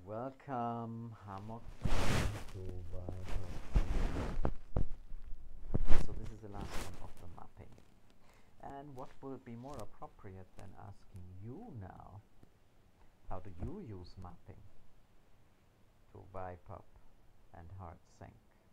Welcome, Hammock, to Vital. So this is the last one of the mapping. And what will be more appropriate than asking you now, how do you use mapping to vibe up and heart sync?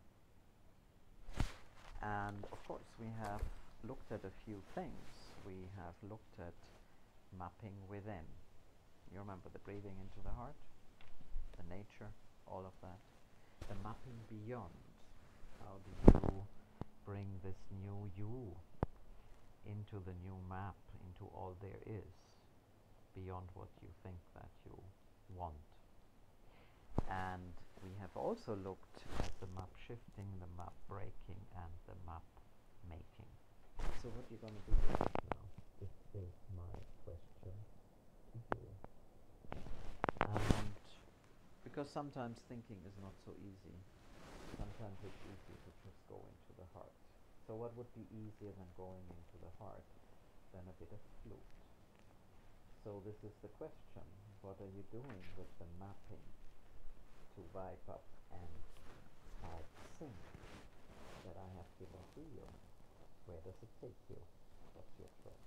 And of course we have looked at a few things. We have looked at mapping within. You remember the breathing into the heart? The nature, all of that. The mapping beyond. How do you bring this new you into the new map, into all there is, beyond what you think that you want. And we have also looked at the map shifting, the map breaking, and the map making. So what you're going to do now, this is my question to you. And because sometimes thinking is not so easy. Sometimes it's easy to just go into the heart. So what would be easier than going into the heart than a bit of flute? So this is the question. What are you doing with the mapping to vibe up and heart sync that I have given to you? Where does it take you? What's your choice?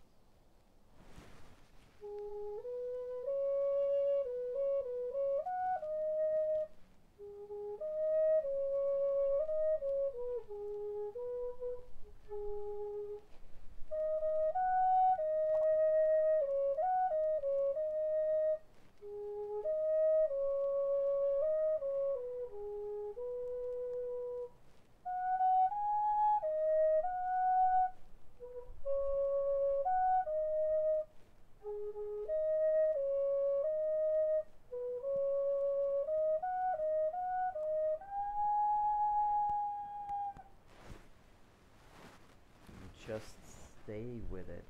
Just stay with it.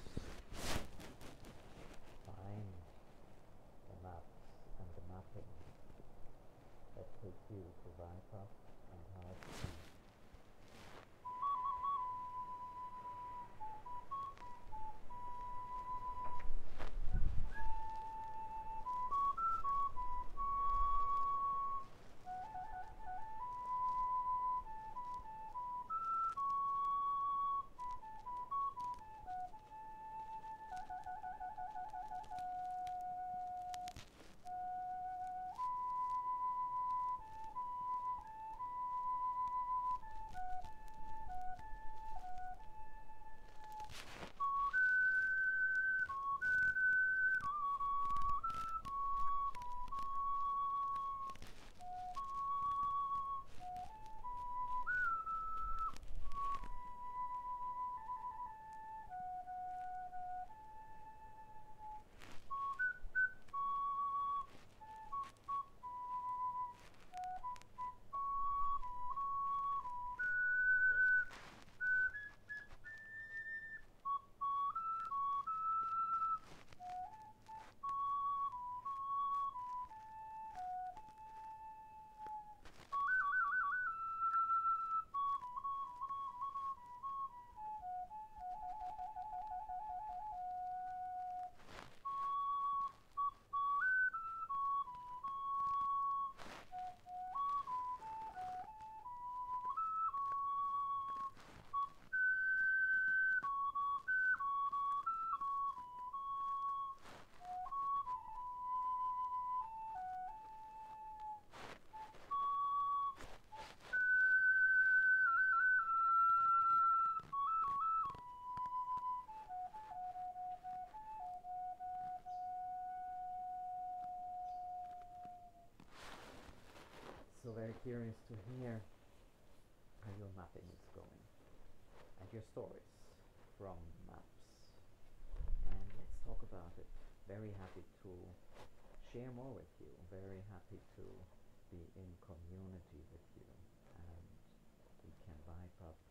Find the maps and the mapping that take you to vibe up and heart sync. So very curious to hear how your mapping is going and your stories from maps. And let's talk about it. Very happy to share more with you. Very happy to be in community with you. And we can vibe up